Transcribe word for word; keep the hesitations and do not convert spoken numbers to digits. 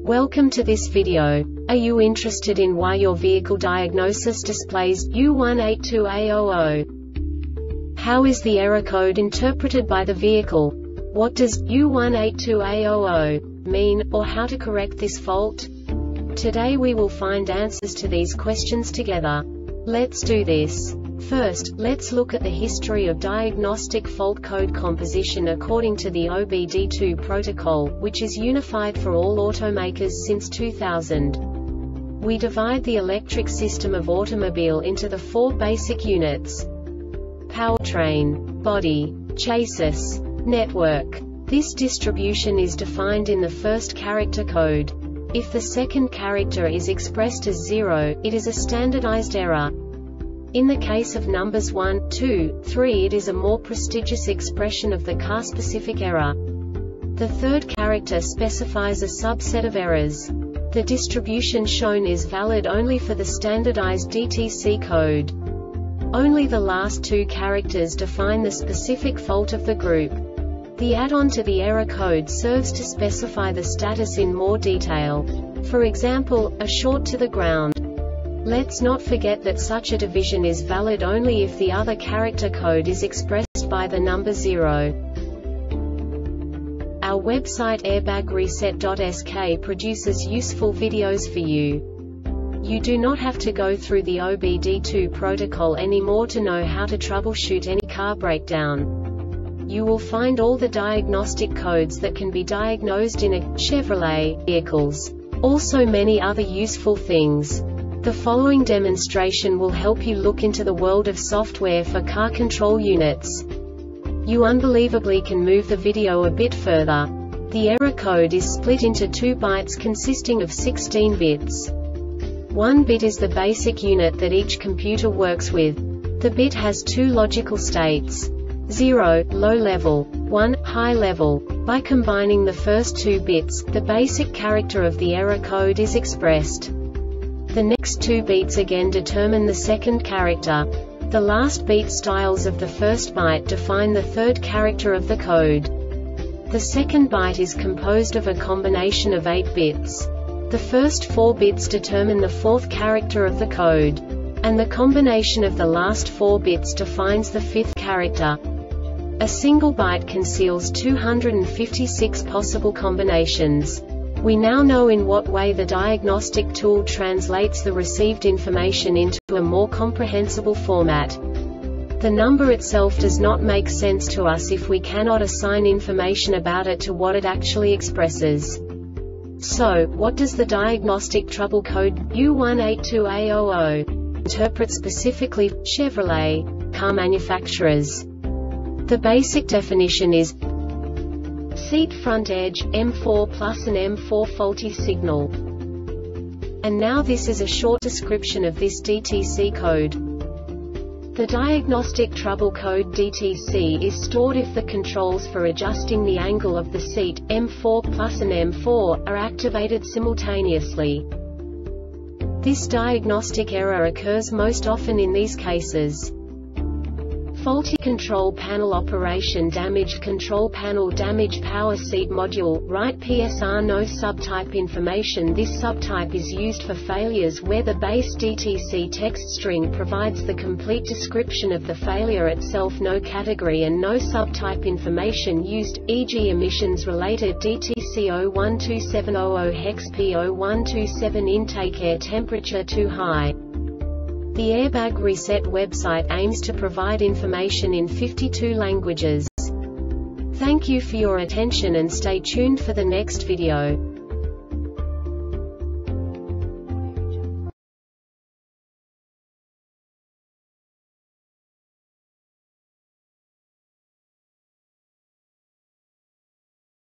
Welcome to this video. Are you interested in why your vehicle diagnosis displays U one eight two A zero zero? How is the error code interpreted by the vehicle? What does U one eight two A zero zero mean, or how to correct this fault? Today we will find answers to these questions together. Let's do this. First, let's look at the history of diagnostic fault code composition according to the O B D two protocol, which is unified for all automakers since two thousand. We divide the electric system of automobile into the four basic units: powertrain, body, chassis, network. This distribution is defined in the first character code. If the second character is expressed as zero, it is a standardized error. In the case of numbers one, two, three, it is a more prestigious expression of the car-specific error. The third character specifies a subset of errors. The distribution shown is valid only for the standardized D T C code. Only the last two characters define the specific fault of the group. The add-on to the error code serves to specify the status in more detail. For example, a short to the ground. Let's not forget that such a division is valid only if the other character code is expressed by the number zero. Our website airbag reset dot S K produces useful videos for you. You do not have to go through the O B D two protocol anymore to know how to troubleshoot any car breakdown. You will find all the diagnostic codes that can be diagnosed in a Chevrolet vehicles. Also many other useful things. The following demonstration will help you look into the world of software for car control units. You unbelievably can move the video a bit further. The error code is split into two bytes consisting of sixteen bits. One bit is the basic unit that each computer works with. The bit has two logical states: zero, low level, one, high level. By combining the first two bits, the basic character of the error code is expressed. The next two beats again determine the second character. The last beat styles of the first byte define the third character of the code. The second byte is composed of a combination of eight bits. The first four bits determine the fourth character of the code. And the combination of the last four bits defines the fifth character. A single byte conceals two hundred fifty-six possible combinations. We now know in what way the diagnostic tool translates the received information into a more comprehensible format. The number itself does not make sense to us if we cannot assign information about it to what it actually expresses. So, what does the diagnostic trouble code U one eight two A zero zero interpret specifically for Chevrolet car manufacturers? The basic definition is seat front edge, M four plus an M four faulty signal. And now this is a short description of this D T C code. The diagnostic trouble code D T C is stored if the controls for adjusting the angle of the seat, M four plus an M four, are activated simultaneously. This diagnostic error occurs most often in these cases: faulty control panel operation, damaged control panel, damaged power seat module, right P S R, no subtype information. This subtype is used for failures where the base D T C text string provides the complete description of the failure itself, no category and no subtype information used, for example emissions related D T C zero one two seven zero zero hex P zero one two seven, intake air temperature too high. The Airbag Reset website aims to provide information in fifty-two languages. Thank you for your attention and stay tuned for the next video.